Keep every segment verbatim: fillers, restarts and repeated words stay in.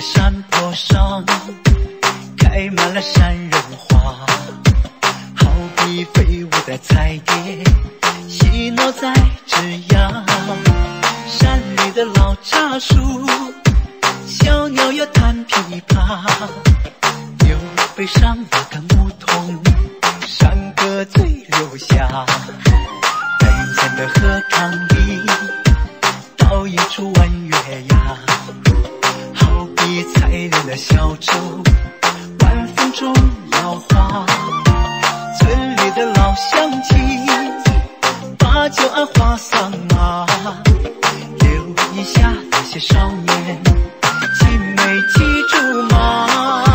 山坡上开满了山人花，好比飞舞的彩蝶嬉闹在枝桠。山里的老茶树，小鸟要弹琵琶，有悲伤的跟梧桐，山歌最留下。门前的荷塘里，倒映出弯月牙，好比采莲的小舟，晚风中摇晃。村里的老乡亲，把酒安花桑麻，留一下那些少年，青梅记住吗？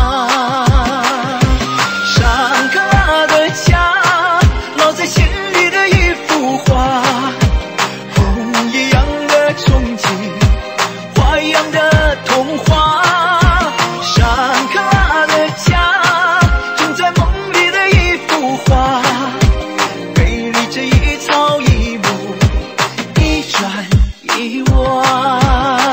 山卡拉的家，烙在心里的一幅画，红一样的憧憬，花一样的童话。山卡拉的家，种在梦里的一幅画，美丽这一草一木，一砖一瓦。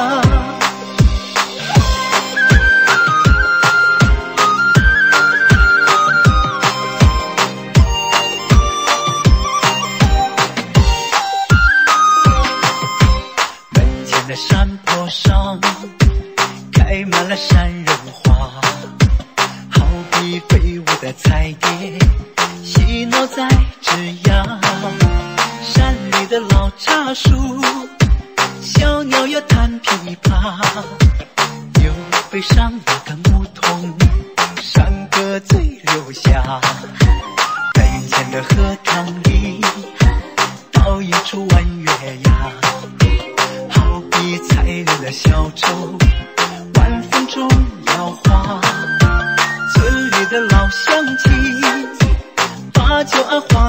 门前的山坡上开满了山人花，好比飞舞的彩蝶嬉闹在枝桠。山里的老茶树，小鸟要弹琵琶，有悲伤的跟梧桐，山歌最留下。门前的荷塘里，倒映出弯月牙，好比采莲的小舟，晚风中摇晃。村里的老乡亲，把酒安花